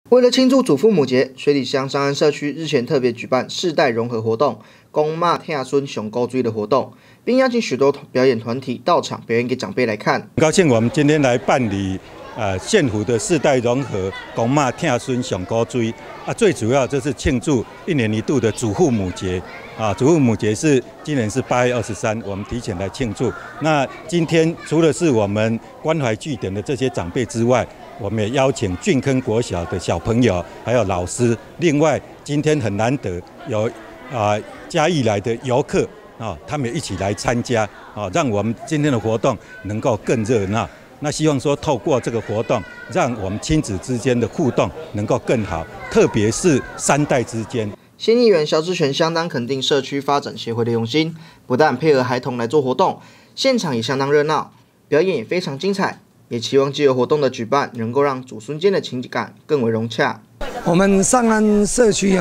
为了庆祝祖父母节，水里乡上安社区日前特别举办世代融合活动，公妈听孙熊高追的活动，并邀请许多表演团体到场表演给长辈来看。 很高兴我们今天来办理县府的世代融合公妈听孙熊高追最主要就是庆祝1年1度的祖父母节祖父母节是今年是8月23，我们提前来庆祝。那今天除了是我们关怀据点的这些长辈之外，我们也邀请俊坑国小的小朋友，还有老师。另外，今天很难得有嘉义来的游客他们一起来参加让我们今天的活动能够更热闹。那希望说透过这个活动，让我们亲子之间的互动能够更好，特别是3代之间。 县议员萧志全相当肯定社区发展协会的用心，不但配合孩童来做活动，现场也相当热闹，表演也非常精彩。也期望藉由活动的举办，能够让祖孙间的情感更为融洽。 我们上安社区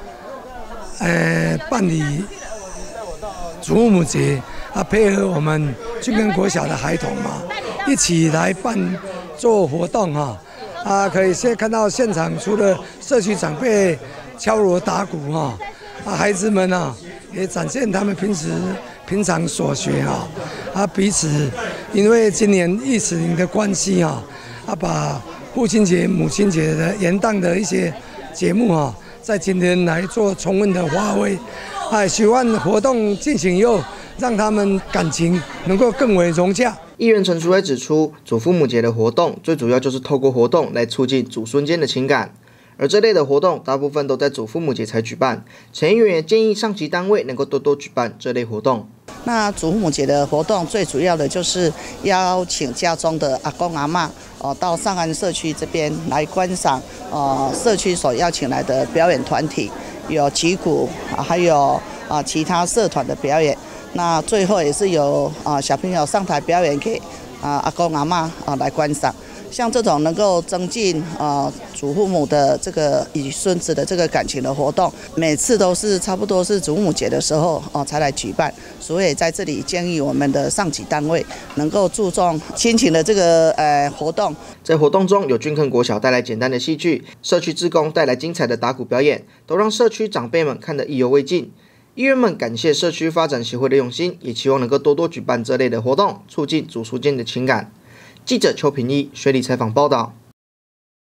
办理祖父母节配合我们俊坑国小的孩童一起来做活动可以先看到现场除了社区长辈敲锣打鼓孩子们也展现他们平常所学彼此因为今年疫情的关系把父亲节、母亲节的元旦的一些节目在今天来做充分的发挥。希望活动进行以后，让他们感情能够更为融洽。 议员陈淑薇指出，祖父母节的活动最主要就是透过活动来促进祖孙间的情感。而这类的活动大部分都在祖父母节才举办，陈议员也建议上级单位能够多多举办这类活动。 那祖父母节的活动最主要的就是邀请家中的阿公阿嬷到上安社区这边来观赏社区所邀请来的表演团体，有击鼓还有其他社团的表演。那最后也是有小朋友上台表演给阿公阿嬷来观赏。像这种能够增进祖父母的这个与孙子的这个感情的活动，每次都是差不多是祖父母节的时候才来举办，所以在这里建议我们的上级单位能够注重亲情的这个活动。 在活动中有俊坑国小带来简单的戏剧，社区志工带来精彩的打鼓表演，都让社区长辈们看得意犹未尽。议员们感谢社区发展协会的用心，也期望能够多多举办这类的活动，促进祖孙间的情感。记者邱平一水里采访报道。